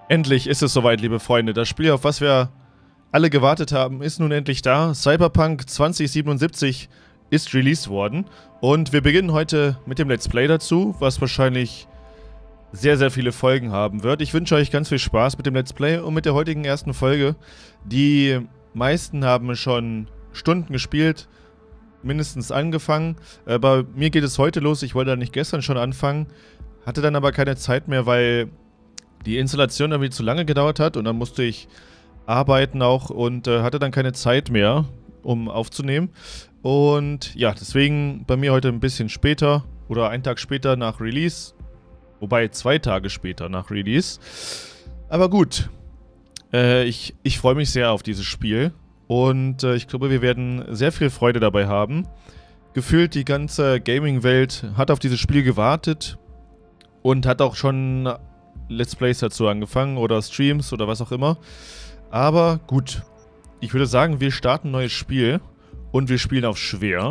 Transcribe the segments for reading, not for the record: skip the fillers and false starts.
Endlich ist es soweit, liebe Freunde. Das Spiel, auf was wir alle gewartet haben, ist nun endlich da. Cyberpunk 2077 ist released worden. Und wir beginnen heute mit dem Let's Play dazu, was wahrscheinlich sehr, sehr viele Folgen haben wird. Ich wünsche euch ganz viel Spaß mit dem Let's Play und mit der heutigen ersten Folge. Die meisten haben schon Stunden gespielt, mindestens angefangen. Bei mir geht es heute los. Ich wollte da nicht gestern schon anfangen, hatte dann aber keine Zeit mehr, weil die Installation irgendwie zu lange gedauert hat und dann musste ich arbeiten auch und hatte dann keine Zeit mehr, um aufzunehmen. Und ja, deswegen bei mir heute ein bisschen später oder einen Tag später nach Release. Wobei 2 Tage später nach Release. Aber gut, ich freue mich sehr auf dieses Spiel und ich glaube, wir werden sehr viel Freude dabei haben. Gefühlt die ganze Gaming-Welt hat auf dieses Spiel gewartet und hat auch schon Let's Plays dazu angefangen oder Streams oder was auch immer. Aber gut, ich würde sagen, wir starten ein neues Spiel und wir spielen auf schwer.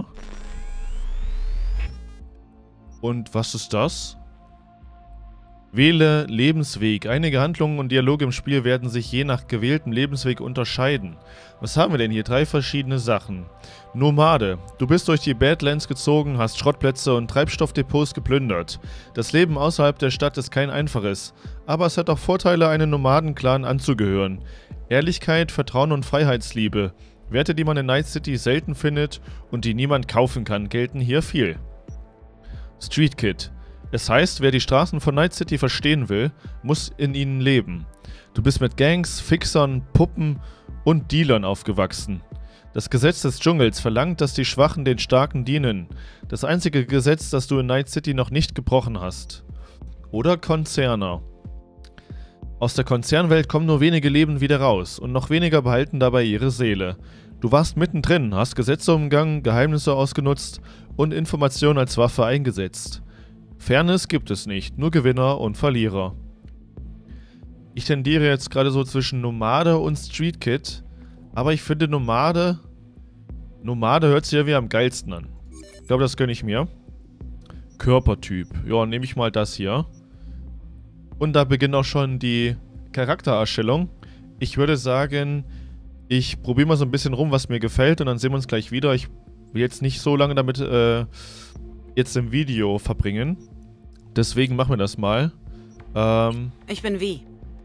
Und was ist das? Wähle Lebensweg. Einige Handlungen und Dialoge im Spiel werden sich je nach gewähltem Lebensweg unterscheiden. Was haben wir denn hier? 3 verschiedene Sachen. Nomade. Du bist durch die Badlands gezogen, hast Schrottplätze und Treibstoffdepots geplündert. Das Leben außerhalb der Stadt ist kein einfaches, aber es hat auch Vorteile, einem Nomadenclan anzugehören. Ehrlichkeit, Vertrauen und Freiheitsliebe. Werte, die man in Night City selten findet und die niemand kaufen kann, gelten hier viel. Street Kid. Es heißt, wer die Straßen von Night City verstehen will, muss in ihnen leben. Du bist mit Gangs, Fixern, Puppen und Dealern aufgewachsen. Das Gesetz des Dschungels verlangt, dass die Schwachen den Starken dienen. Das einzige Gesetz, das du in Night City noch nicht gebrochen hast. Oder Konzerner. Aus der Konzernwelt kommen nur wenige Leben wieder raus und noch weniger behalten dabei ihre Seele. Du warst mittendrin, hast Gesetze umgangen, Geheimnisse ausgenutzt und Informationen als Waffe eingesetzt. Fairness gibt es nicht, nur Gewinner und Verlierer. Ich tendiere jetzt gerade so zwischen Nomade und Street Kid, aber ich finde Nomade hört sich ja wie am geilsten an. Ich glaube, das gönne ich mir. Körpertyp, ja, nehme ich mal das hier. Und da beginnt auch schon die Charaktererstellung. Ich würde sagen, ich probiere mal so ein bisschen rum, was mir gefällt und dann sehen wir uns gleich wieder. Ich will jetzt nicht so lange damit jetzt im Video verbringen. Deswegen machen wir das mal. Ich bin V.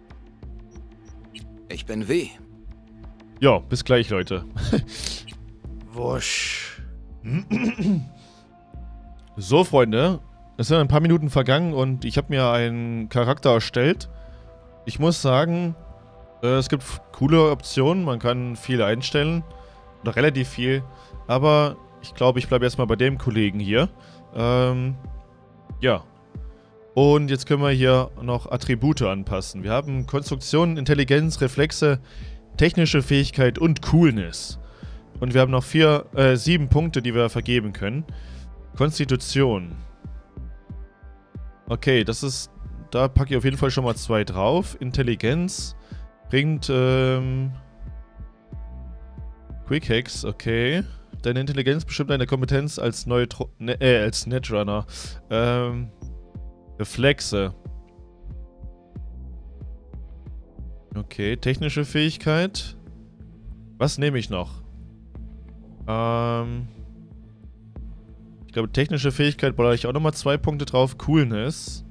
Ich bin W. Ja, bis gleich, Leute. Wusch. So, Freunde. Es sind ein paar Minuten vergangen und ich habe mir einen Charakter erstellt. Ich muss sagen, es gibt coole Optionen. Man kann viel einstellen. Oder relativ viel. Aber ich glaube, ich bleibe erstmal bei dem Kollegen hier. Ja. Und jetzt können wir hier noch Attribute anpassen. Wir haben Konstruktion, Intelligenz, Reflexe, technische Fähigkeit und Coolness. Und wir haben noch 7 Punkte, die wir vergeben können. Konstitution. Okay, das ist... Da packe ich auf jeden Fall schon mal 2 drauf. Intelligenz bringt, Quick Hacks, okay. Deine Intelligenz bestimmt deine Kompetenz als als Netrunner. Reflexe. Okay, technische Fähigkeit. Was nehme ich noch? Ich glaube, technische Fähigkeit baue ich auch nochmal 2 Punkte drauf. Coolness.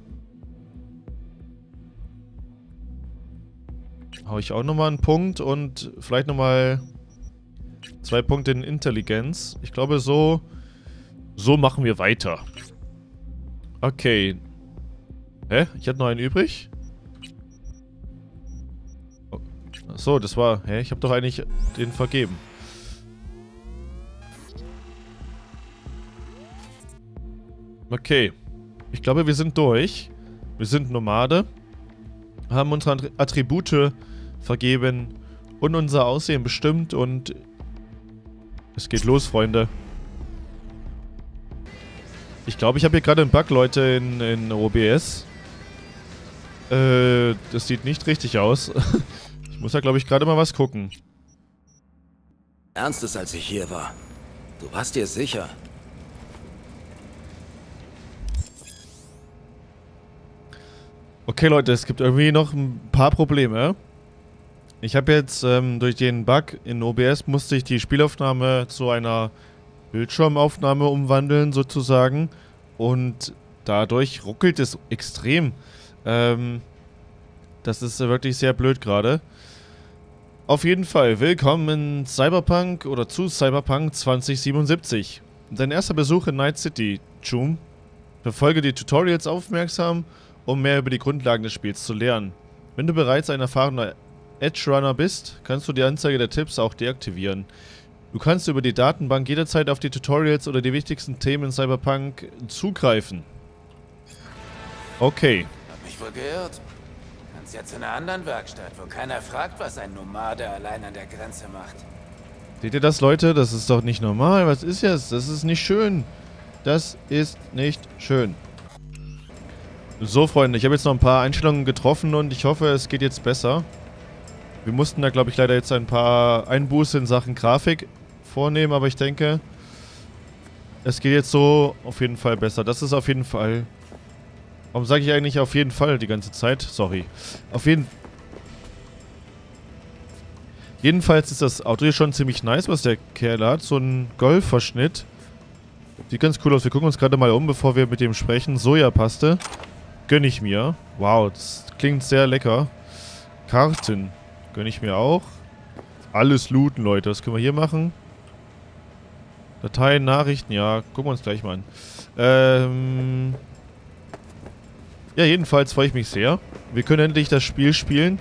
Hau ich auch nochmal einen Punkt und vielleicht nochmal 2 Punkte in Intelligenz. Ich glaube, so machen wir weiter. Okay. Hä? Ich hatte noch einen übrig? Achso, das war... Hä? Ich habe doch eigentlich den vergeben. Okay. Ich glaube, wir sind durch. Wir sind Nomade. Haben unsere Attribute vergeben und unser Aussehen bestimmt und es geht los, Freunde. Ich glaube, ich habe hier gerade einen Bug, Leute, in OBS. Das sieht nicht richtig aus. Ich muss da, glaube ich, gerade mal was gucken. Ernstes, als ich hier war. Du warst dir sicher? Okay, Leute, es gibt irgendwie noch ein paar Probleme. Ich habe jetzt durch den Bug in OBS musste ich die Spielaufnahme zu einer Bildschirmaufnahme umwandeln, sozusagen. Und dadurch ruckelt es extrem. Das ist wirklich sehr blöd gerade. Auf jeden Fall, willkommen in Cyberpunk oder zu Cyberpunk 2077. Dein erster Besuch in Night City, Chum. Verfolge die Tutorials aufmerksam, um mehr über die Grundlagen des Spiels zu lernen. Wenn du bereits ein erfahrener Edge-Runner bist, kannst du die Anzeige der Tipps auch deaktivieren. Du kannst über die Datenbank jederzeit auf die Tutorials oder die wichtigsten Themen in Cyberpunk zugreifen. Okay. Hab mich wohl geirrt. Kannst ja zu einer anderen Werkstatt, wo keiner fragt, was ein Nomade allein an der Grenze macht. Seht ihr das, Leute? Das ist doch nicht normal. Was ist jetzt? Das ist nicht schön. Das ist nicht schön. So, Freunde, ich habe jetzt noch ein paar Einstellungen getroffen und ich hoffe, es geht jetzt besser. Wir mussten da, glaube ich, leider jetzt ein paar Einbuße in Sachen Grafik vornehmen, aber ich denke, es geht jetzt so auf jeden Fall besser. Das ist auf jeden Fall... Warum sage ich eigentlich auf jeden Fall die ganze Zeit? Sorry. Jedenfalls ist das Auto hier schon ziemlich nice, was der Kerl hat. So ein Golf-Verschnitt. Sieht ganz cool aus. Wir gucken uns gerade mal um, bevor wir mit dem sprechen. Sojapaste. Gönn ich mir. Wow, das klingt sehr lecker. Karten. Gönn ich mir auch. Alles looten, Leute. Was können wir hier machen? Dateien, Nachrichten. Ja, gucken wir uns gleich mal an. Ja, jedenfalls freue ich mich sehr. Wir können endlich das Spiel spielen.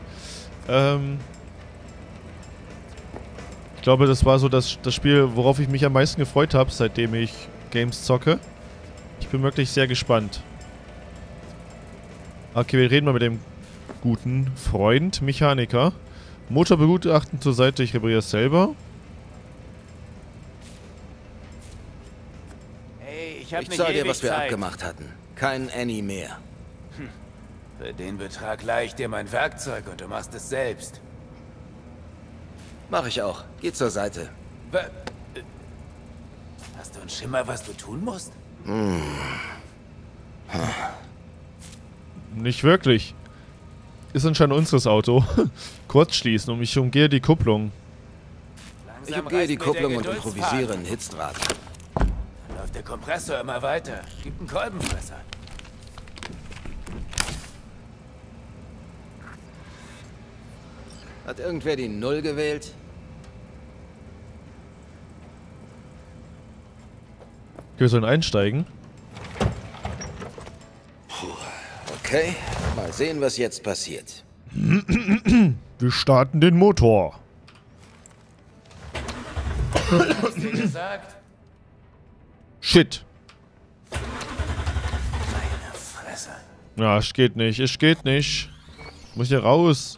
Ich glaube, das war so das Spiel, worauf ich mich am meisten gefreut habe, seitdem ich Games zocke. Ich bin wirklich sehr gespannt. Okay, wir reden mal mit dem guten Freund, Mechaniker. Motor begutachten zur Seite, ich repariere es selber. Hey, ich sag dir, was wir abgemacht hatten. Kein Annie mehr. Für den Betrag leih ich dir mein Werkzeug und du machst es selbst. Mach ich auch. Geh zur Seite. Hast du einen Schimmer, was du tun musst? Nicht wirklich. Ist anscheinend unseres Auto. Kurz schließen und ich umgehe die Kupplung. Ich umgehe die Kupplung und improvisiere einen Hitzdraht. Dann läuft der Kompressor immer weiter. Gibt einen Kolbenfresser. Hat irgendwer die Null gewählt? Wir sollen einsteigen. Okay, mal sehen, was jetzt passiert. Wir starten den Motor. Hast du gesagt? Shit. Meine Fresse. Ja, es geht nicht. Es geht nicht. Muss hier raus.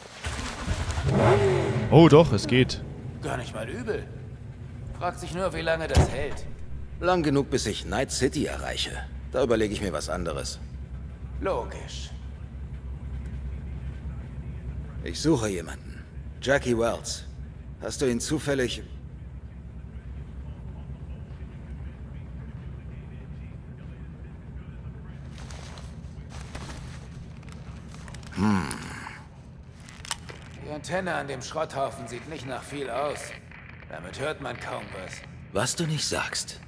Oh doch, es geht. Gar nicht mal übel. Fragt sich nur, wie lange das hält. Lang genug, bis ich Night City erreiche. Da überlege ich mir was anderes. Logisch. Ich suche jemanden. Jackie Wells. Hast du ihn zufällig... Die Antenne an dem Schrotthaufen sieht nicht nach viel aus. Damit hört man kaum was. Was du nicht sagst.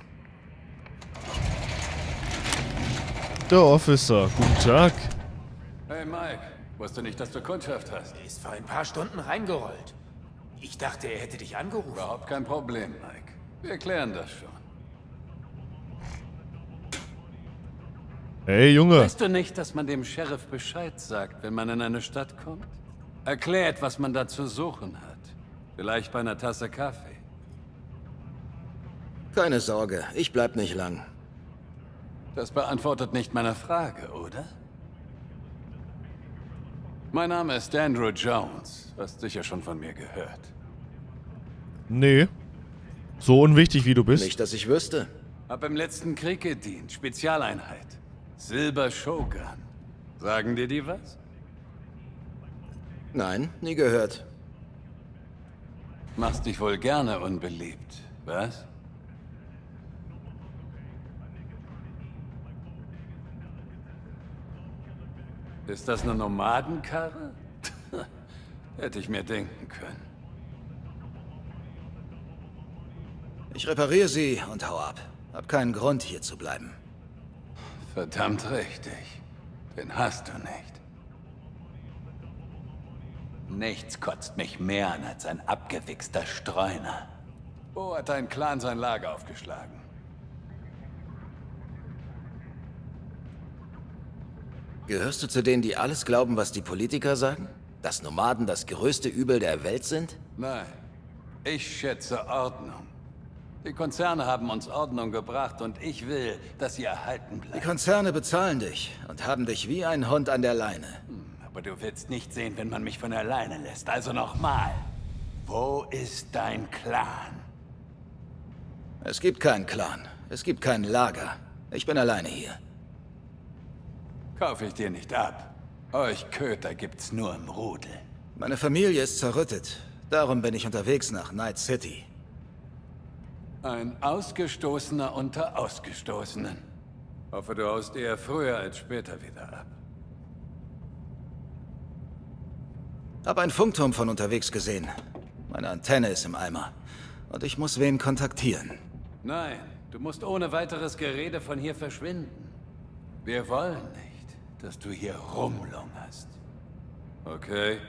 Der Officer, guten Tag. Hey Mike, wusste nicht, dass du Kundschaft hast. Er ist vor ein paar Stunden reingerollt. Ich dachte, er hätte dich angerufen. Überhaupt kein Problem, Mike. Wir klären das schon. Hey, Junge. Weißt du nicht, dass man dem Sheriff Bescheid sagt, wenn man in eine Stadt kommt? Erklärt, was man da zu suchen hat. Vielleicht bei einer Tasse Kaffee. Keine Sorge, ich bleib nicht lang. Das beantwortet nicht meine Frage, oder? Mein Name ist Andrew Jones. Hast sicher schon von mir gehört. Nee. So unwichtig wie du bist. Nicht, dass ich wüsste. Hab im letzten Krieg gedient. Spezialeinheit. Silber Shogun. Sagen dir die was? Nein, nie gehört. Machst dich wohl gerne unbeliebt, was? Ist das eine Nomadenkarre? Hätte ich mir denken können. Ich repariere sie und hau ab. Hab keinen Grund, hier zu bleiben. Verdammt richtig. Den hast du nicht. Nichts kotzt mich mehr an als ein abgewichster Streuner. Wo hat dein Clan sein Lager aufgeschlagen? Gehörst du zu denen, die alles glauben, was die Politiker sagen? Dass Nomaden das größte Übel der Welt sind? Nein. Ich schätze Ordnung. Die Konzerne haben uns Ordnung gebracht und ich will, dass sie erhalten bleibt. Die Konzerne bezahlen dich und haben dich wie ein Hund an der Leine. Aber du willst nicht sehen, wenn man mich von alleine lässt. Also nochmal. Wo ist dein Clan? Es gibt keinen Clan. Es gibt kein Lager. Ich bin alleine hier. Kaufe ich dir nicht ab. Euch Köter gibt's nur im Rudel. Meine Familie ist zerrüttet. Darum bin ich unterwegs nach Night City. Ein Ausgestoßener unter Ausgestoßenen. Hoffe, du haust eher früher als später wieder ab. Hab einen Funkturm von unterwegs gesehen. Meine Antenne ist im Eimer. Und ich muss wen kontaktieren. Nein, du musst ohne weiteres Gerede von hier verschwinden. Wir wollen nicht, dass du hier rumlungerst. Okay?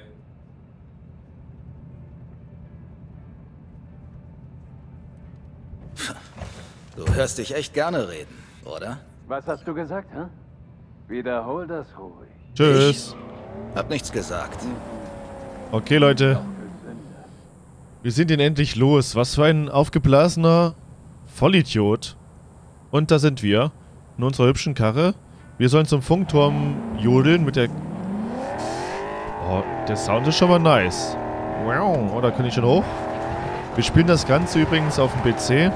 Du hörst dich echt gerne reden, oder? Was hast du gesagt, hä? Wiederhol das ruhig. Tschüss. Hab nichts gesagt. Okay, Leute. Wir sind ihn endlich los. Was für ein aufgeblasener Vollidiot. Und da sind wir. In unserer hübschen Karre. Wir sollen zum Funkturm jodeln mit der... Oh, der Sound ist schon mal nice. Wow. Oh, da kann ich schon hoch. Wir spielen das Ganze übrigens auf dem PC.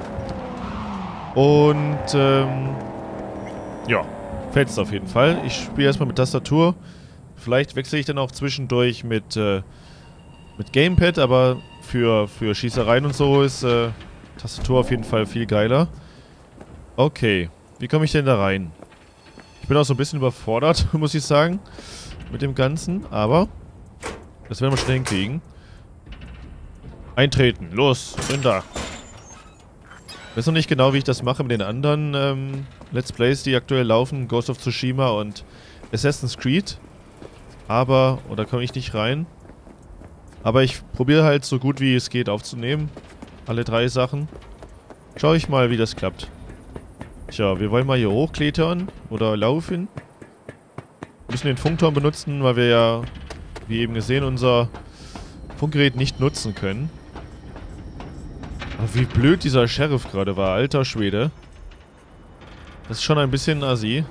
Und, ja, fetzt auf jeden Fall. Ich spiele erstmal mit Tastatur. Vielleicht wechsle ich dann auch zwischendurch mit Gamepad, aber für Schießereien und so ist Tastatur auf jeden Fall viel geiler. Okay, wie komme ich denn da rein? Ich bin auch so ein bisschen überfordert, muss ich sagen, mit dem Ganzen, aber das werden wir schnell hinkriegen. Eintreten, los, bin da. Ich weiß noch nicht genau, wie ich das mache mit den anderen Let's Plays, die aktuell laufen. Ghost of Tsushima und Assassin's Creed. Aber, oder komme ich nicht rein. Aber ich probiere halt so gut wie es geht aufzunehmen. Alle 3 Sachen. Schau ich mal, wie das klappt. Tja, wir wollen mal hier hochklettern oder laufen. Wir müssen den Funkturm benutzen, weil wir ja, wie eben gesehen, unser Funkgerät nicht nutzen können. Aber wie blöd dieser Sheriff gerade war, alter Schwede. Das ist schon ein bisschen assi.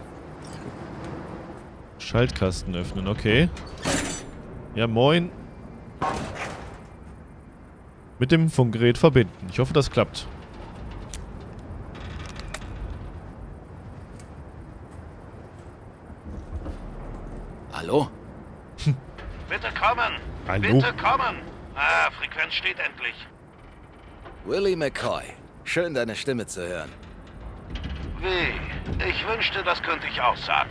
Schaltkasten öffnen, okay. Ja, moin. Mit dem Funkgerät verbinden. Ich hoffe, das klappt. Hallo? Bitte kommen! Hallo? Bitte kommen! Ah, Frequenz steht endlich. Willie McCoy. Schön, deine Stimme zu hören. Wie? Ich wünschte, das könnte ich auch sagen.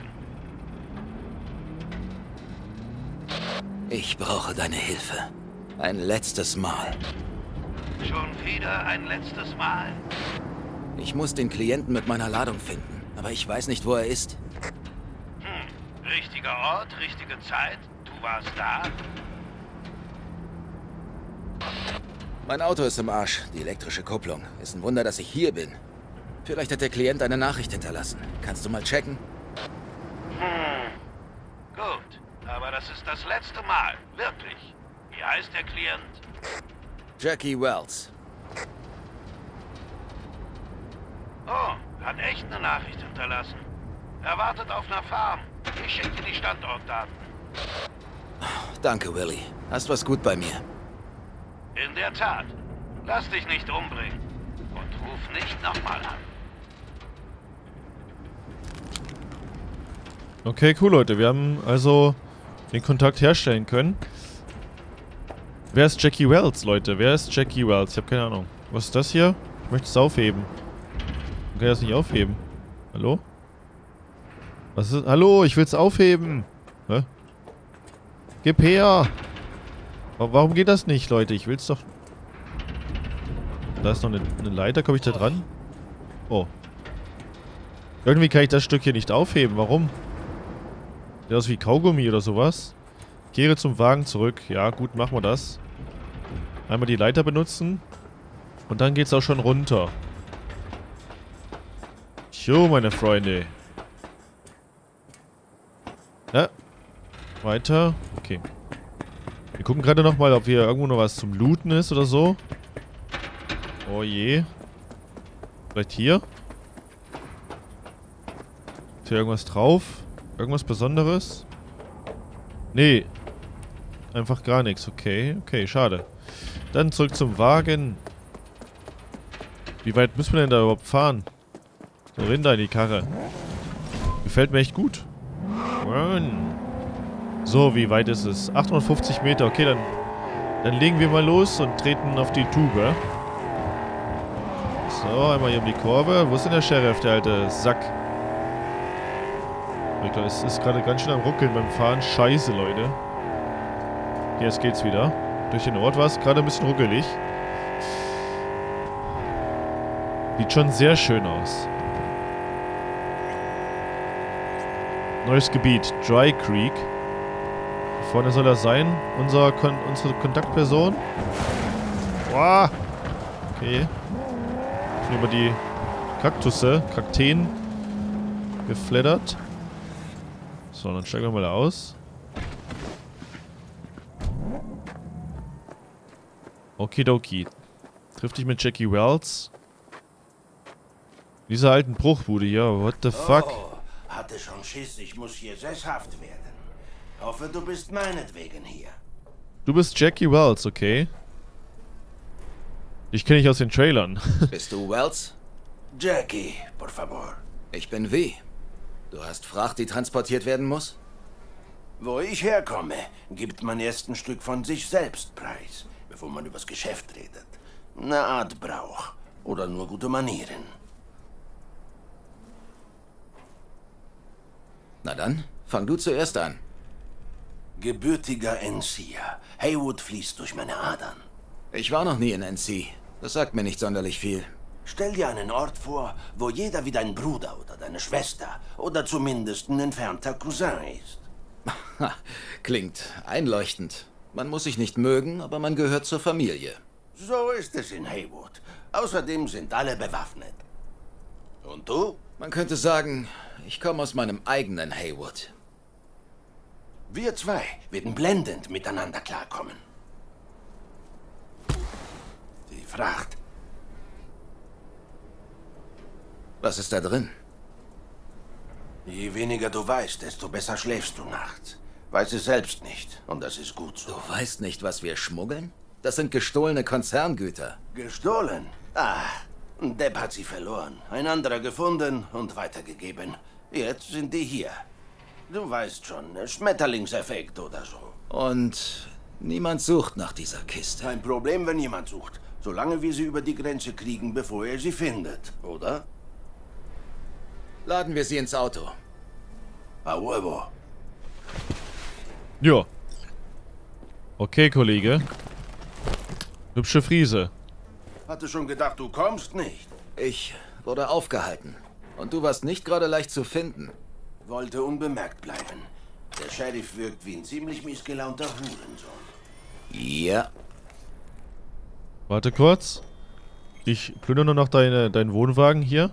Ich brauche deine Hilfe. Ein letztes Mal. Schon wieder ein letztes Mal? Ich muss den Klienten mit meiner Ladung finden, aber ich weiß nicht, wo er ist. Richtiger Ort, richtige Zeit. Du warst da. Mein Auto ist im Arsch, die elektrische Kupplung. Ist ein Wunder, dass ich hier bin. Vielleicht hat der Klient eine Nachricht hinterlassen. Kannst du mal checken? Gut, aber das ist das letzte Mal. Wirklich. Wie heißt der Klient? Jackie Wells. Oh, hat echt eine Nachricht hinterlassen. Er wartet auf einer Farm. Ich schicke dir die Standortdaten. Danke, Willie. Hast was gut bei mir. In der Tat. Lass dich nicht umbringen. Und ruf nicht nochmal an. Okay, cool, Leute. Wir haben also den Kontakt herstellen können. Wer ist Jackie Wells, Leute? Wer ist Jackie Wells? Ich habe keine Ahnung. Was ist das hier? Ich möchte es aufheben. Ich kann das nicht aufheben. Hallo? Was ist? Hallo, ich will es aufheben. Hä? Gib her! Warum geht das nicht, Leute? Ich will's doch... Da ist noch eine Leiter. Komme ich da dran? Oh. Irgendwie kann ich das Stück hier nicht aufheben. Warum? Sieht aus wie Kaugummi oder sowas. Kehre zum Wagen zurück. Ja, gut, machen wir das. Einmal die Leiter benutzen. Und dann geht's auch schon runter. Jo, meine Freunde. Ja. Weiter. Okay. Wir gucken gerade nochmal, ob hier irgendwo noch was zum Looten ist oder so. Oh je. Vielleicht hier? Ist hier irgendwas drauf? Irgendwas Besonderes? Nee. Einfach gar nichts. Okay, okay, schade. Dann zurück zum Wagen. Wie weit müssen wir denn da überhaupt fahren? So, Rinder in die Karre. Gefällt mir echt gut. So, wie weit ist es? 850 Meter. Okay, dann legen wir mal los und treten auf die Tube. So, einmal hier um die Kurve. Wo ist denn der Sheriff, der alte Sack? Ich glaube, es ist gerade ganz schön am Ruckeln beim Fahren. Scheiße, Leute. Jetzt geht's wieder. Durch den Ort war es gerade ein bisschen ruckelig. Sieht schon sehr schön aus. Neues Gebiet. Dry Creek. Vorne soll er sein. Unsere Kontaktperson. Wow. Okay. Ich bin über die Kakteen geflattert. So, dann steigen wir mal aus. Okidoki. Triff dich mit Jackie Wells. Dieser alten Bruchbude hier. What the fuck? Oh, hatte schon Schiss, ich muss hier sesshaft werden. Hoffe, du bist meinetwegen hier. Du bist Jackie Wells, okay. Ich kenne dich aus den Trailern. Bist du Wells? Jackie, por favor. Ich bin V. Du hast Fracht, die transportiert werden muss? Wo ich herkomme, gibt man erst ein Stück von sich selbst preis, bevor man übers Geschäft redet. Eine Art Brauch. Oder nur gute Manieren. Na dann, fang du zuerst an. Gebürtiger NCer. Haywood fließt durch meine Adern. Ich war noch nie in NC. Das sagt mir nicht sonderlich viel. Stell dir einen Ort vor, wo jeder wie dein Bruder oder deine Schwester oder zumindest ein entfernter Cousin ist. Klingt einleuchtend. Man muss sich nicht mögen, aber man gehört zur Familie. So ist es in Haywood. Außerdem sind alle bewaffnet. Und du? Man könnte sagen, ich komme aus meinem eigenen Haywood. Wir zwei werden blendend miteinander klarkommen. Die Fracht. Was ist da drin? Je weniger du weißt, desto besser schläfst du nachts. Weiß es selbst nicht. Und das ist gut so. Du weißt nicht, was wir schmuggeln? Das sind gestohlene Konzerngüter. Gestohlen? Ah, ein Depp hat sie verloren. Ein anderer gefunden und weitergegeben. Jetzt sind die hier. Du weißt schon, Schmetterlingseffekt oder so. Und niemand sucht nach dieser Kiste. Kein Problem, wenn jemand sucht. Solange wir sie über die Grenze kriegen, bevor er sie findet, oder? Laden wir sie ins Auto. A huevo. Ja. Okay, Kollege. Hübsche Friese. Hatte schon gedacht, du kommst nicht. Ich wurde aufgehalten. Und du warst nicht gerade leicht zu finden. Wollte unbemerkt bleiben. Der Sheriff wirkt wie ein ziemlich missgelaunter Hurensohn. Ja. Warte kurz. Ich plündere nur noch deinen Wohnwagen hier.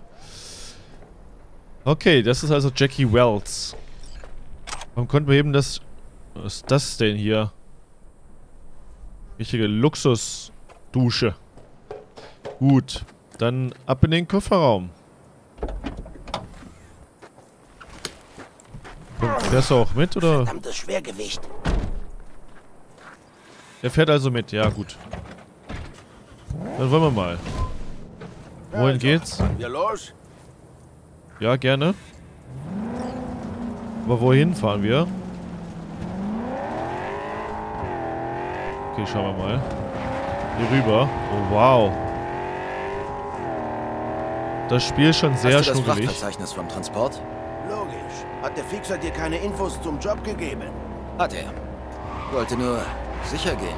Okay, das ist also Jackie Wells. Warum konnten wir eben das... Was ist das denn hier? Richtige Luxusdusche. Gut, dann ab in den Kofferraum. Fährst du auch mit, oder? Verdammtes Schwergewicht. Der fährt also mit, ja gut. Dann wollen wir mal. Wohin geht's? Fahren wir los? Ja, gerne. Aber wohin fahren wir? Okay, schauen wir mal. Hier rüber. Oh, wow. Das Spiel ist schon sehr Hast du das schnuckelig. Frachtverzeichnis vom Transport? Logisch. Hat der Fixer dir keine Infos zum Job gegeben? Hat er. Wollte nur sicher gehen.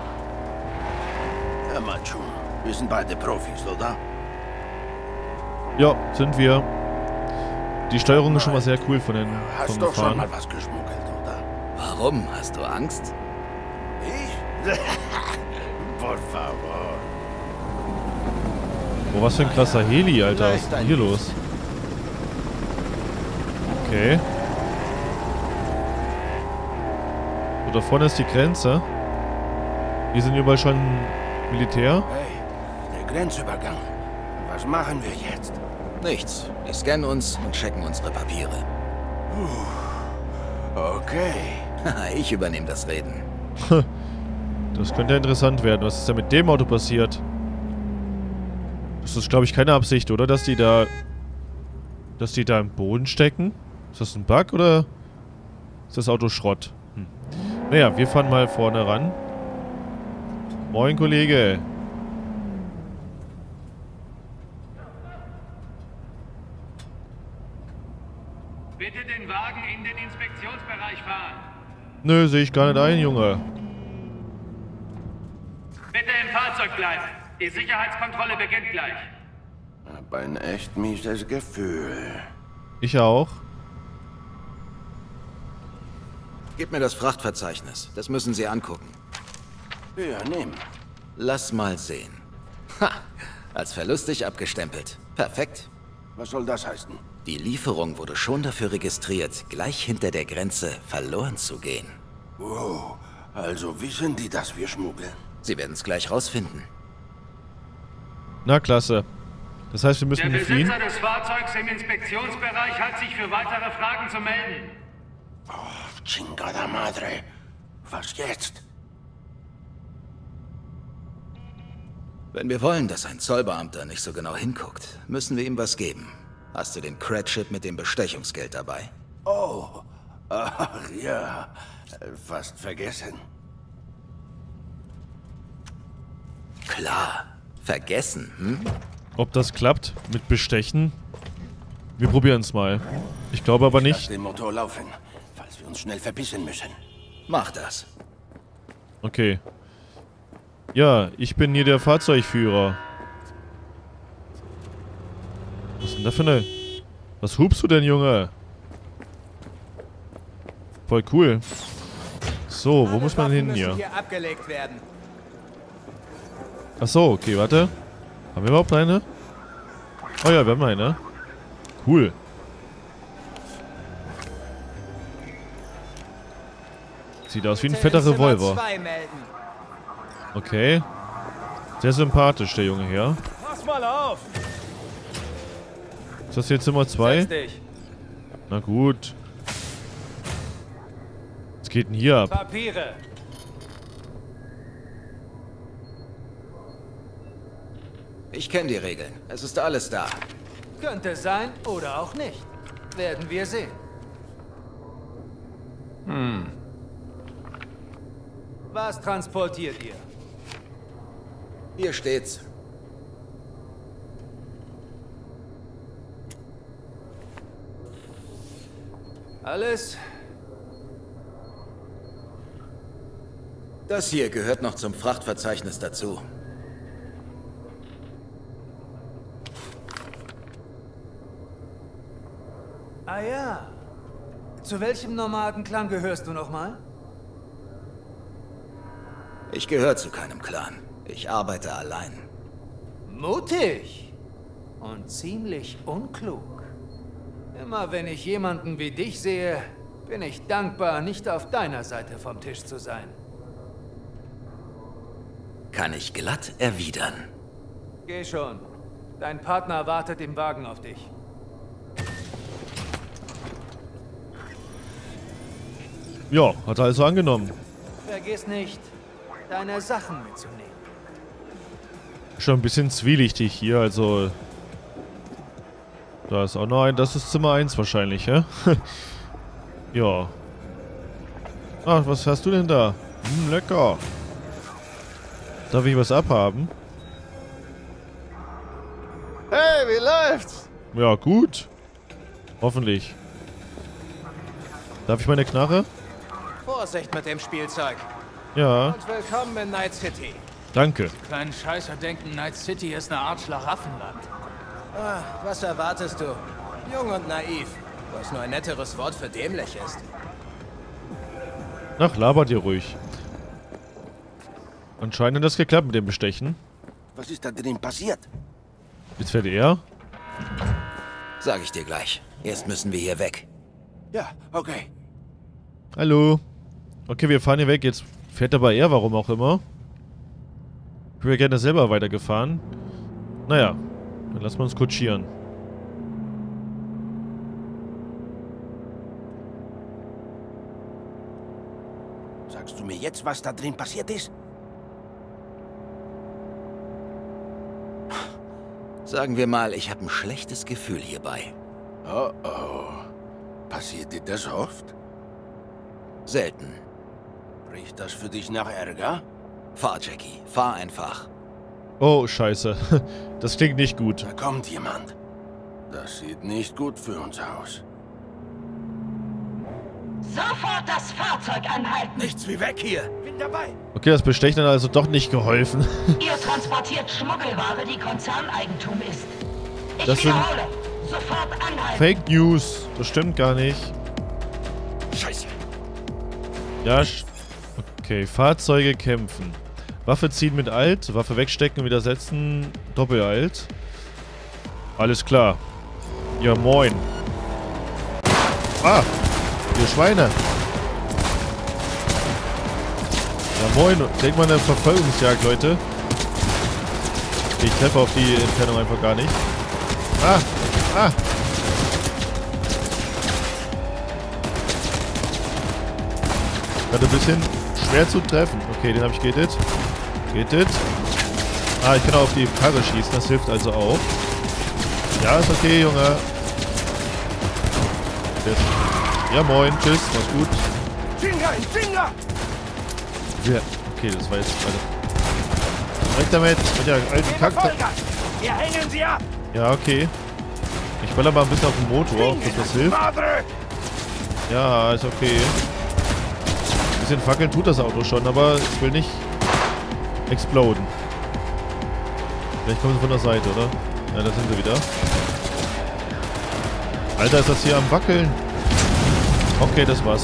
Hör mal, Jun. Wir sind beide Profis, oder? Ja, sind wir. Die Steuerung ist schon mal sehr cool von den Hast doch schon mal was geschmuggelt, oder? Warum? Hast du Angst? Ich? Por favor. Oh, was für ein krasser Heli, Alter. Was ist denn hier los? Okay. So, da vorne ist die Grenze. Hier sind überall schon Militär. Hey, der Grenzübergang. Was machen wir jetzt? Nichts. Wir scannen uns und checken unsere Papiere. Okay. Ich übernehme das Reden. Das könnte ja interessant werden. Was ist denn mit dem Auto passiert? Das ist, glaube ich, keine Absicht, oder? Dass die da im Boden stecken? Ist das ein Bug oder ist das Auto Schrott? Naja, wir fahren mal vorne ran. Moin, Kollege. Bitte den Wagen in den Inspektionsbereich fahren. Nö, sehe ich gar nicht ein, Junge. Bitte im Fahrzeug bleiben. Die Sicherheitskontrolle beginnt gleich. Hab ein echt mieses Gefühl. Ich auch. Gib mir das Frachtverzeichnis. Das müssen Sie angucken. Ja, nimm. Lass mal sehen. Ha! Als verlustig abgestempelt. Perfekt. Was soll das heißen? Die Lieferung wurde schon dafür registriert, gleich hinter der Grenze verloren zu gehen. Wow. Also wissen die, dass wir schmuggeln? Sie werden es gleich rausfinden. Na, klasse. Das heißt, wir müssen Der hier fliehen? Besitzer des Fahrzeugs im Inspektionsbereich hat sich für weitere Fragen zu melden. Oh, chingada madre. Was jetzt? Wenn wir wollen, dass ein Zollbeamter nicht so genau hinguckt, müssen wir ihm was geben. Hast du den Credit mit dem Bestechungsgeld dabei? Oh. Ach ja. Fast vergessen. Klar. Vergessen, hm? Ob das klappt mit Bestechen? Wir probieren es mal. Ich glaube aber nicht. Lass den Motor laufen, falls wir uns schnell verpissen müssen. Mach das. Okay. Ja, ich bin hier der Fahrzeugführer. Was ist denn da für eine... Was hupst du denn, Junge? Voll cool. So, wo muss man hin hier? Achso, okay, warte. Haben wir überhaupt eine? Oh ja, wir haben eine. Cool. Sieht aus wie ein fetter Revolver. Okay. Sehr sympathisch, der Junge hier. Pass mal auf! Ist das hier Zimmer 2? Na gut. Was geht denn hier ab? Papiere! Ich kenne die Regeln. Es ist alles da. Könnte sein oder auch nicht. Werden wir sehen. Was transportiert ihr? Hier steht's. Alles? Das hier gehört noch zum Frachtverzeichnis dazu. Ah ja. Zu welchem Nomadenclan gehörst du nochmal? Ich gehöre zu keinem Clan. Ich arbeite allein. Mutig. Und ziemlich unklug. Immer wenn ich jemanden wie dich sehe, bin ich dankbar, nicht auf deiner Seite vom Tisch zu sein. Kann ich glatt erwidern. Geh schon. Dein Partner wartet im Wagen auf dich. Ja, hat er also angenommen. Vergiss nicht, deine Sachen mitzunehmen. Schon ein bisschen zwielichtig hier, also... Da ist auch noch ein... Das ist Zimmer 1 wahrscheinlich, hä? Ja. Ach, was hast du denn da? Lecker. Darf ich was abhaben? Hey, wie läuft's? Ja, gut. Hoffentlich. Darf ich meine Knarre? Vorsicht mit dem Spielzeug. Ja. Und willkommen in Night City. Danke. Die kleinen Scheißer denken, Night City ist eine Art Schlaraffenland. Ah, was erwartest du? Jung und naiv. Was nur ein netteres Wort für dämlich ist. Ach, labert ihr ruhig. Anscheinend hat das geklappt mit dem Bestechen. Was ist da drin passiert? Jetzt fährt er. Sag ich dir gleich. Erst müssen wir hier weg. Ja, okay. Hallo. Okay, wir fahren hier weg. Jetzt fährt aber er, warum auch immer. Ich wäre gerne selber weitergefahren. Naja, dann lassen wir uns kutschieren. Sagst du mir jetzt, was da drin passiert ist? Sagen wir mal, ich habe ein schlechtes Gefühl hierbei. Oh oh. Passiert dir das oft? Selten. Riecht das für dich nach Ärger? Fahr, Jackie. Fahr einfach. Oh, scheiße. Das klingt nicht gut. Da kommt jemand. Das sieht nicht gut für uns aus. Sofort das Fahrzeug anhalten! Nichts wie weg hier. Bin dabei. Okay, das Bestechen hat also doch nicht geholfen. Ihr transportiert Schmuggelware, die Konzerneigentum ist. Ich Das sind wiederhole, sofort anhalten! Fake News. Das stimmt gar nicht. Scheiße. Ja, okay. Fahrzeuge kämpfen. Waffe ziehen mit Alt. Waffe wegstecken, widersetzen. Doppel-Alt. Alles klar. Ja, moin. Ah! Ihr Schweine! Ja, moin. Denk mal eine Verfolgungsjagd, Leute. Ich treffe auf die Entfernung einfach gar nicht. Ah! Ah! Gerade ein bisschen schwer zu treffen. Okay, den habe ich gehittet. Gehttet. Ah, ich kann auch auf die Karre schießen. Das hilft also auch. Ja, ist okay, Junge. Ja, moin. Tschüss. Mach's gut. Ja, okay, das war jetzt... Weg damit. Mit der alten Kacke. Wir hängen sie ab! Ja, okay. Ich baller mal ein bisschen auf den Motor, ob das hilft. Ja, ist okay. Ein bisschen fackeln tut das Auto schon, aber es will nicht exploden. Vielleicht kommen sie von der Seite, oder? Ja, da sind sie wieder. Alter, ist das hier am Wackeln? Okay, das war's.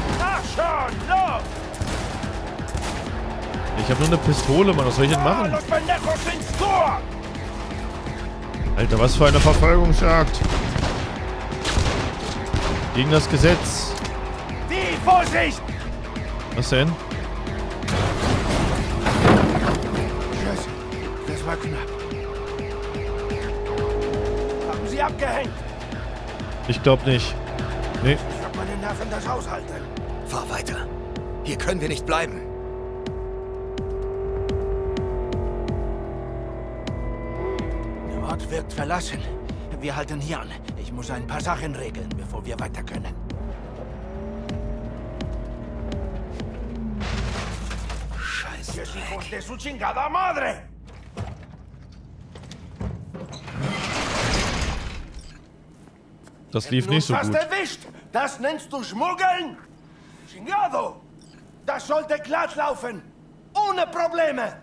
Ich habe nur eine Pistole, Mann. Was soll ich denn machen? Alter, was für eine Verfolgungsjagd. Gegen das Gesetz. Die Vorsicht! Was denn? Scheiße. Das war knapp. Haben sie abgehängt? Ich glaube nicht. Nee. Ich hab meine Nerven das aushalten. Fahr weiter. Hier können wir nicht bleiben. Der Ort wird verlassen. Wir halten hier an. Ich muss ein paar Sachen regeln, bevor wir weiter können. Scheiße. Hijos de su chingada madre! Das lief nicht so Fast gut. erwischt. Das nennst du Schmuggeln? Chingado! Das sollte glatt laufen. Ohne Probleme.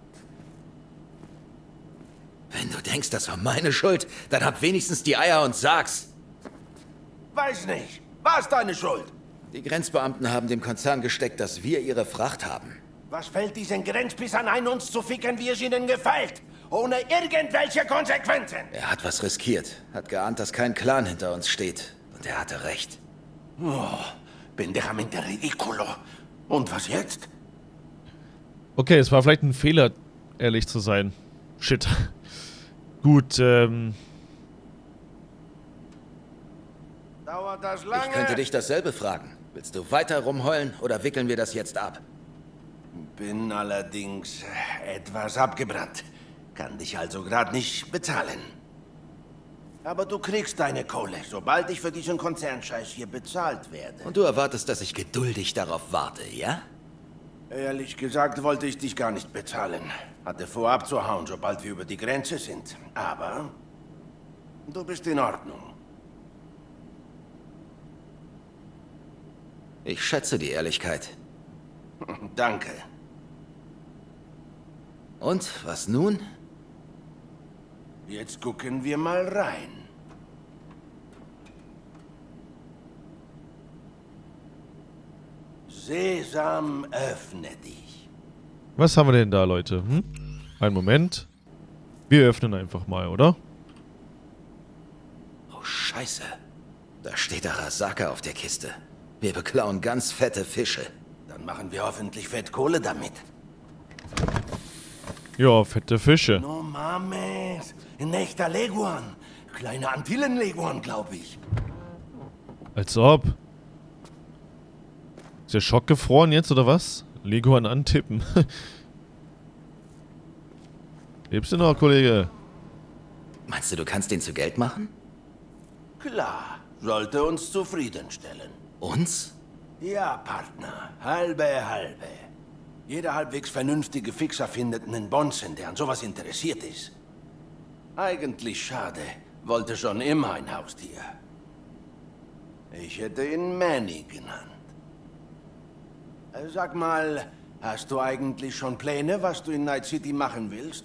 Wenn du denkst, das war meine Schuld, dann hab wenigstens die Eier und sag's. Weiß nicht. War's deine Schuld? Die Grenzbeamten haben dem Konzern gesteckt, dass wir ihre Fracht haben. Was fällt diesen Grenzpissern ein, uns zu ficken, wie es ihnen gefällt? Ohne irgendwelche Konsequenzen. Er hat was riskiert, hat geahnt, dass kein Clan hinter uns steht. Und er hatte recht. Oh, pendejamente ridículo. Und was jetzt? Okay, es war vielleicht ein Fehler, ehrlich zu sein. Shit. Gut, Dauert das lange? Ich könnte dich dasselbe fragen. Willst du weiter rumheulen oder wickeln wir das jetzt ab? Bin allerdings etwas abgebrannt. Kann dich also gerade nicht bezahlen. Aber du kriegst deine Kohle, sobald ich für diesen Konzernscheiß hier bezahlt werde. Und du erwartest, dass ich geduldig darauf warte, ja? Ehrlich gesagt wollte ich dich gar nicht bezahlen. Hatte vor abzuhauen, sobald wir über die Grenze sind. Aber du bist in Ordnung. Ich schätze die Ehrlichkeit. Danke. Und, was nun? Jetzt gucken wir mal rein. Sesam, öffne dich. Was haben wir denn da, Leute? Einen Moment. Wir öffnen einfach mal, oder? Oh, Scheiße. Da steht Arasaka auf der Kiste. Wir beklauen ganz fette Fische. Dann machen wir hoffentlich Fettkohle damit. Ja, fette Fische. No mames. Ein echter Leguan. Kleine Antillen-Leguan, glaube ich. Als ob. Ist der Schock gefroren jetzt, oder was? Leguan antippen. Lebst du noch, Kollege? Meinst du, du kannst den zu Geld machen? Klar. Sollte uns zufriedenstellen. Uns? Ja, Partner. Halbe, halbe. Jeder halbwegs vernünftige Fixer findet einen Bonzen, der an sowas interessiert ist. Eigentlich schade. Wollte schon immer ein Haustier. Ich hätte ihn Manny genannt. Sag mal, hast du eigentlich schon Pläne, was du in Night City machen willst?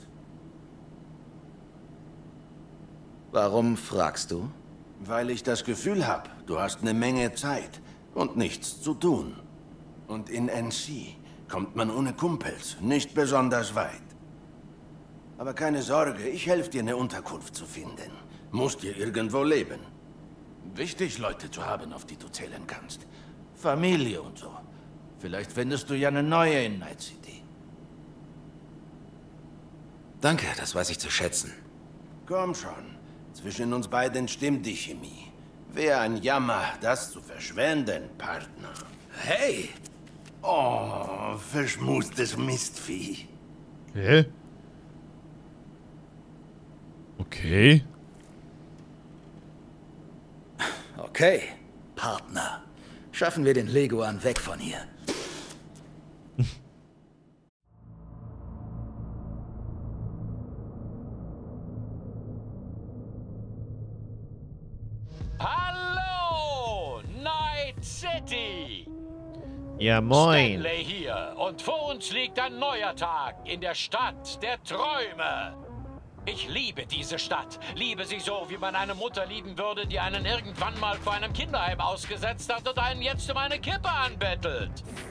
Warum fragst du? Weil ich das Gefühl habe, du hast eine Menge Zeit und nichts zu tun. Und in NC kommt man ohne Kumpels nicht besonders weit. Aber keine Sorge, ich helfe dir, eine Unterkunft zu finden. Musst dir irgendwo leben. Wichtig, Leute zu haben, auf die du zählen kannst. Familie und so. Vielleicht findest du ja eine neue in Night City. Danke, das weiß ich zu schätzen. Komm schon. Zwischen uns beiden stimmt die Chemie. Wäre ein Jammer, das zu verschwenden, Partner. Hey! Oh, verschmustes Mistvieh. Hä? Okay. Okay, Partner. Schaffen wir den Leguan weg von hier. Hallo, Night City! Ja, moin. Stanley hier und vor uns liegt ein neuer Tag in der Stadt der Träume. Ich liebe diese Stadt, liebe sie so, wie man eine Mutter lieben würde, die einen irgendwann mal vor einem Kinderheim ausgesetzt hat und einen jetzt um eine Kippe anbettelt.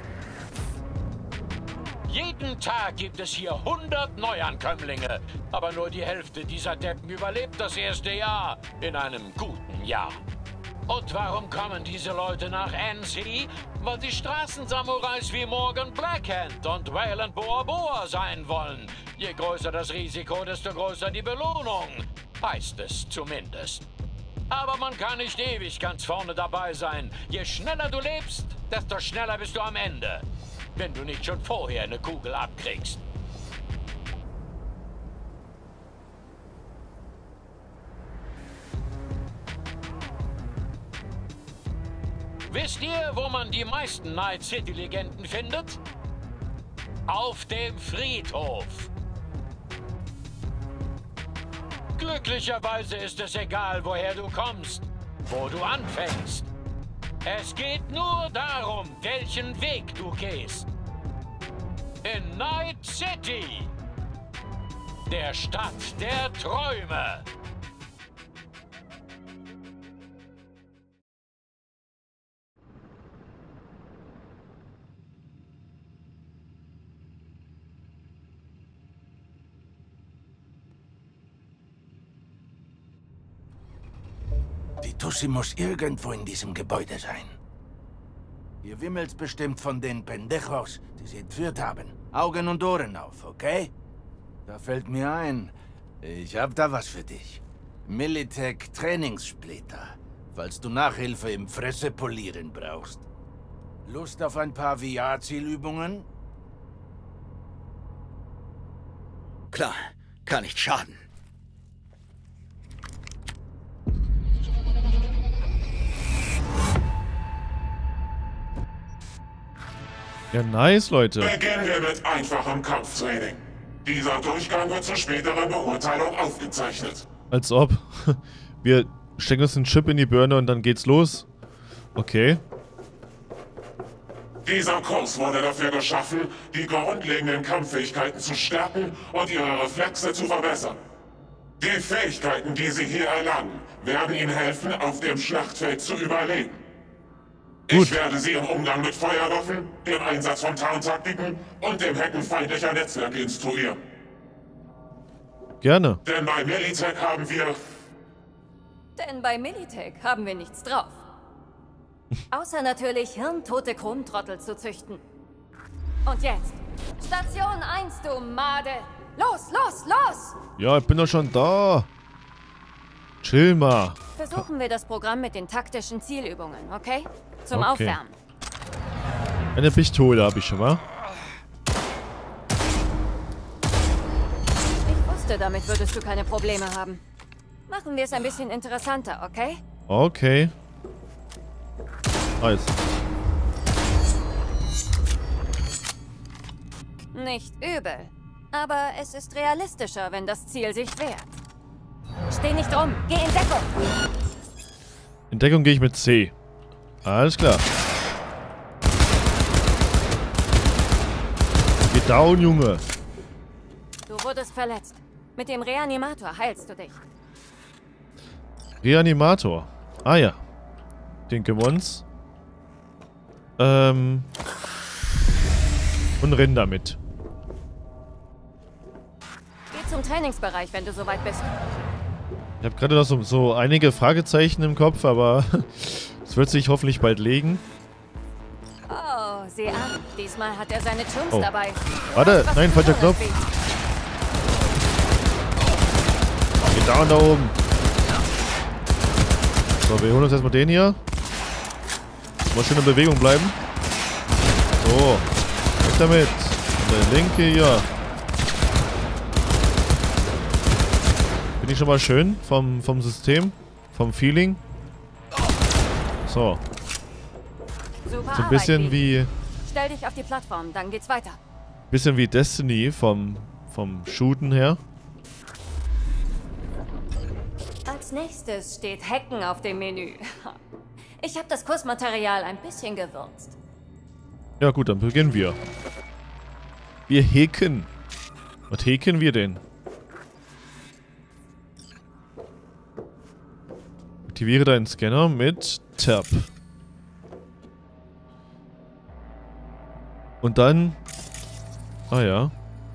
Jeden Tag gibt es hier 100 Neuankömmlinge, aber nur die Hälfte dieser Deppen überlebt das erste Jahr in einem guten Jahr. Und warum kommen diese Leute nach NC? Weil sie Straßensamurais wie Morgan Blackhand und Wayland Boa Boa sein wollen. Je größer das Risiko, desto größer die Belohnung. Heißt es zumindest. Aber man kann nicht ewig ganz vorne dabei sein. Je schneller du lebst, desto schneller bist du am Ende. Wenn du nicht schon vorher eine Kugel abkriegst. Wisst ihr, wo man die meisten Night City-Legenden findet? Auf dem Friedhof. Glücklicherweise ist es egal, woher du kommst, wo du anfängst. Es geht nur darum, welchen Weg du gehst. In Night City, der Stadt der Träume. Die Tussi muss irgendwo in diesem Gebäude sein. Hier wimmelt's bestimmt von den Pendejos, die sie entführt haben. Augen und Ohren auf, okay? Da fällt mir ein, ich hab da was für dich. Militech Trainingssplitter, falls du Nachhilfe im Fressepolieren brauchst. Lust auf ein paar VR-Zielübungen? Klar, kann nicht schaden. Ja, nice, Leute. Beginnen wir mit einfachem Kampftraining. Dieser Durchgang wird zur späteren Beurteilung aufgezeichnet. Als ob. Wir stecken uns einen Chip in die Birne und dann geht's los. Okay. Dieser Kurs wurde dafür geschaffen, die grundlegenden Kampffähigkeiten zu stärken und ihre Reflexe zu verbessern. Die Fähigkeiten, die Sie hier erlangen, werden Ihnen helfen, auf dem Schlachtfeld zu überleben. Ich werde Sie im Umgang mit Feuerwaffen, dem Einsatz von Tarntaktiken und dem Hacken feindlicher Netzwerke instruieren. Gerne. Denn bei Militech haben wir nichts drauf. Außer natürlich hirntote Chromtrottel zu züchten. Und jetzt, Station 1, du Made! Los, los, los! Ja, ich bin doch schon da. Chill mal. Versuchen wir das Programm mit den taktischen Zielübungen, okay? Zum Aufwärmen. Eine Pistole habe ich schon mal. Ich wusste, damit würdest du keine Probleme haben. Machen wir es ein bisschen interessanter, okay? Okay. Nice. Nicht übel. Aber es ist realistischer, wenn das Ziel sich wehrt. Steh nicht rum. Geh in Deckung. In Deckung gehe ich mit C. Alles klar. Geh down, Junge. Du wurdest verletzt. Mit dem Reanimator heilst du dich. Reanimator. Ah ja. Den können wir uns. Und rennen damit. Geh zum Trainingsbereich, wenn du soweit bist. Ich habe gerade noch so einige Fragezeichen im Kopf, aber es wird sich hoffentlich bald legen. Oh, sieh an. Diesmal hat er seine Chums dabei. Warte, nein, falscher Knopf. Geht down da oben. So, wir holen uns erstmal den hier. Mal schön in Bewegung bleiben. So, weg damit. Und der linke hier. Bin ich schon mal schön vom System, vom Feeling. So. Super So ein bisschen Arbeit, wie... Stell dich auf die Plattform, dann geht's weiter. Bisschen wie Destiny vom Shooten her. Als nächstes steht Hacken auf dem Menü. Ich habe das Kursmaterial ein bisschen gewürzt. Ja gut, dann beginnen wir. Wir hacken. Was hacken wir denn? Aktiviere deinen Scanner mit Tab. Und dann... Ah ja.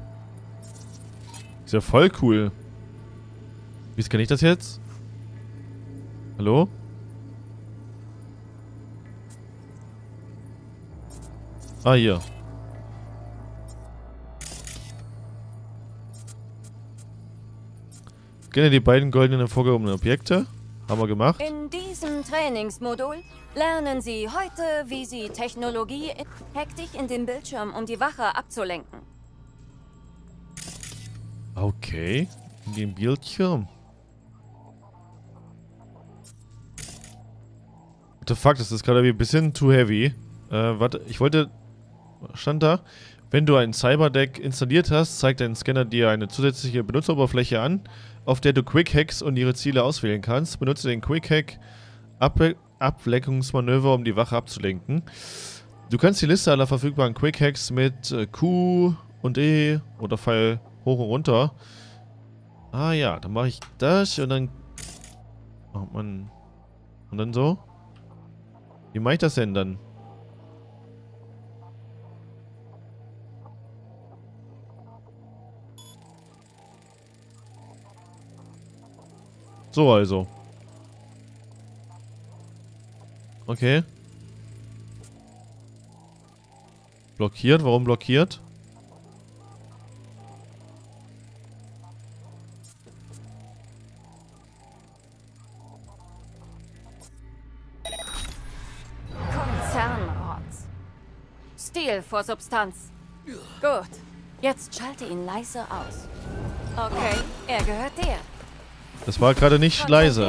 Ist ja voll cool. Wie scanne ich das jetzt? Hallo? Ah, hier. Scanne die beiden goldenen hervorgehobenen Objekte. Haben wir gemacht. In diesem Trainingsmodul lernen Sie heute, wie Sie Technologie hack dich in den Bildschirm, um die Wache abzulenken. Okay. In den Bildschirm. What the fuck, das ist gerade ein bisschen too heavy. Warte, ich wollte... Stand da. Wenn du ein Cyberdeck installiert hast, zeigt dein Scanner dir eine zusätzliche Benutzeroberfläche an, auf der du Quick Hacks und ihre Ziele auswählen kannst. Benutze den Quick Hack Ablenkungsmanöver, um die Wache abzulenken. Du kannst die Liste aller verfügbaren Quick Hacks mit Q und E oder Pfeil hoch und runter. Ah ja, dann mache ich das und dann... Oh Mann. Und dann so? Wie mache ich das denn dann? So also. Okay. Blockiert? Warum blockiert? Konzernrotz. Stil vor Substanz. Gut. Jetzt schalte ihn leise aus. Okay, er gehört dir. Das war gerade nicht leise.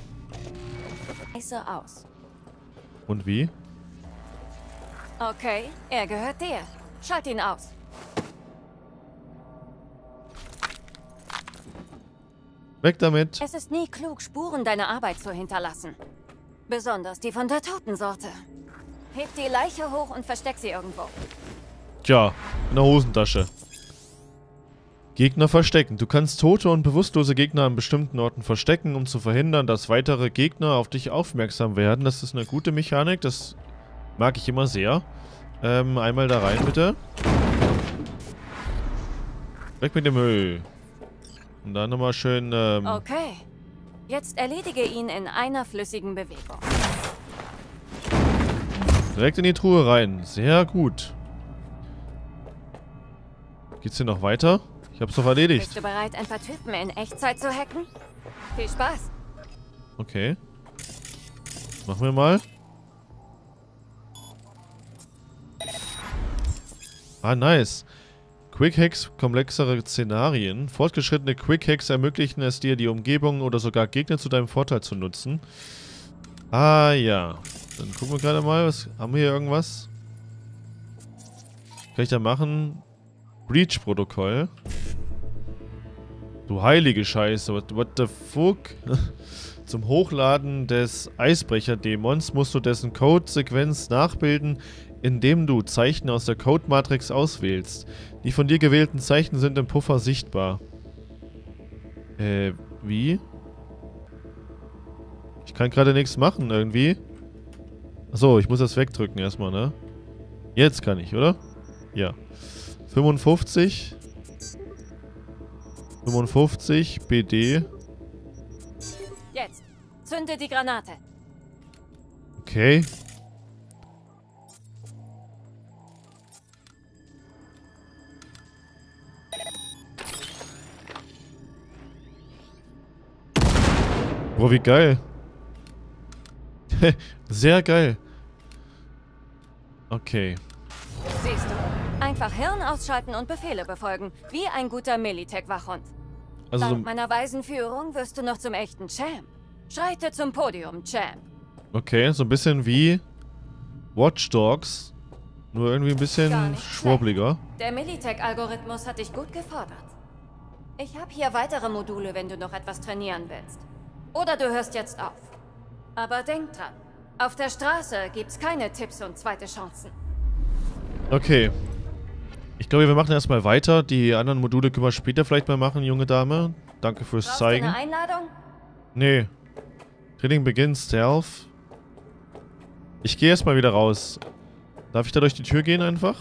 Leise aus. Und wie? Okay, er gehört dir. Schalt ihn aus. Weg damit. Es ist nie klug, Spuren deiner Arbeit zu hinterlassen. Besonders die von der Totensorte. Heb die Leiche hoch und versteck sie irgendwo. Tja, in der Hosentasche. Gegner verstecken. Du kannst tote und bewusstlose Gegner an bestimmten Orten verstecken, um zu verhindern, dass weitere Gegner auf dich aufmerksam werden. Das ist eine gute Mechanik, das mag ich immer sehr. Einmal da rein, bitte. Weg mit dem Müll. Und dann nochmal schön, Okay. Jetzt erledige ihn in einer flüssigen Bewegung. direkt in die Truhe rein. Sehr gut. Geht's hier noch weiter? Ich hab's doch erledigt. Bist du bereit, ein paar Typen in Echtzeit zu hacken? Viel Spaß. Okay. Machen wir mal. Ah, nice. Quick Hacks, komplexere Szenarien. Fortgeschrittene Quick Hacks ermöglichen es dir, die Umgebung oder sogar Gegner zu deinem Vorteil zu nutzen. Ah, ja. Dann gucken wir gerade mal. Was, haben wir hier irgendwas? Kann ich da machen? Breach-Protokoll. Du heilige Scheiße. What the fuck? Zum Hochladen des Eisbrecher-Dämons musst du dessen Code-Sequenz nachbilden, indem du Zeichen aus der Code-Matrix auswählst. Die von dir gewählten Zeichen sind im Puffer sichtbar. Wie? Ich kann gerade nichts machen, irgendwie. Achso, ich muss das wegdrücken erstmal, ne? Jetzt kann ich, oder? Ja. 55. 55, BD. Jetzt. Zünde die Granate. Okay. Boah, wie geil. Sehr geil. Okay. Siehst du, einfach Hirn ausschalten und Befehle befolgen, wie ein guter Militech-Wachhund. Also Dank meiner weisen Führung wirst du noch zum echten Champ. Schreite zum Podium, Champ. Okay, so ein bisschen wie Watch Dogs, nur irgendwie ein bisschen schwurbliger. Der Militech-Algorithmus hat dich gut gefordert. Ich habe hier weitere Module, wenn du noch etwas trainieren willst. Oder du hörst jetzt auf. Aber denk dran, auf der Straße gibt's keine Tipps und zweite Chancen. Okay. Ich glaube, wir machen erstmal weiter. Die anderen Module können wir später vielleicht mal machen, junge Dame. Danke fürs Zeigen. Brauchst du eine Einladung? Nee. Training begins, Stealth. Ich gehe erstmal wieder raus. Darf ich da durch die Tür gehen einfach?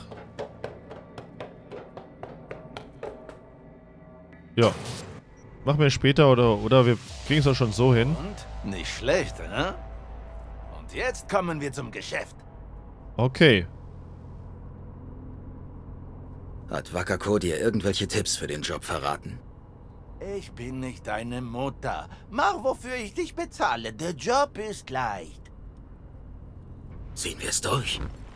Ja. Machen wir später oder wir kriegen es auch schon so hin. Und? Nicht schlecht, ne? Und jetzt kommen wir zum Geschäft. Okay. Hat Wakako dir irgendwelche Tipps für den Job verraten? Ich bin nicht deine Mutter. Mach, wofür ich dich bezahle. Der Job ist leicht. Ziehen wir es durch.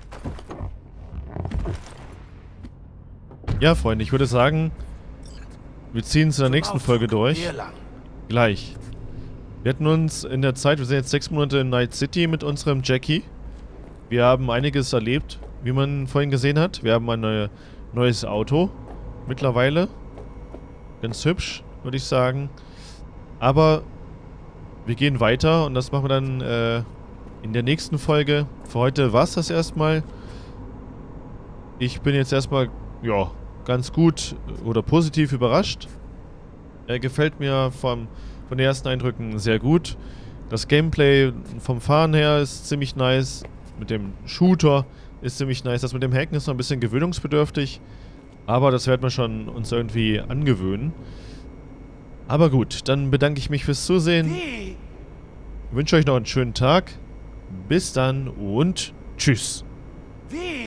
Ja, Freunde, ich würde sagen, wir ziehen es in der nächsten Folge durch. Gleich. Wir hatten uns in der Zeit, wir sind jetzt 6 Monate in Night City mit unserem Jackie. Wir haben einiges erlebt, wie man vorhin gesehen hat. Wir haben ein neues Auto mittlerweile. Ganz hübsch, würde ich sagen. Aber wir gehen weiter und das machen wir dann in der nächsten Folge. Für heute war es das erstmal. Ich bin jetzt erstmal, ja, ganz gut oder positiv überrascht. Er gefällt mir von den ersten Eindrücken sehr gut. Das Gameplay vom Fahren her ist ziemlich nice. Mit dem Shooter ist ziemlich nice. Das mit dem Hacken ist noch ein bisschen gewöhnungsbedürftig. Aber das werden wir schon uns irgendwie angewöhnen. Aber gut, dann bedanke ich mich fürs Zusehen. Ich wünsche euch noch einen schönen Tag. Bis dann und tschüss.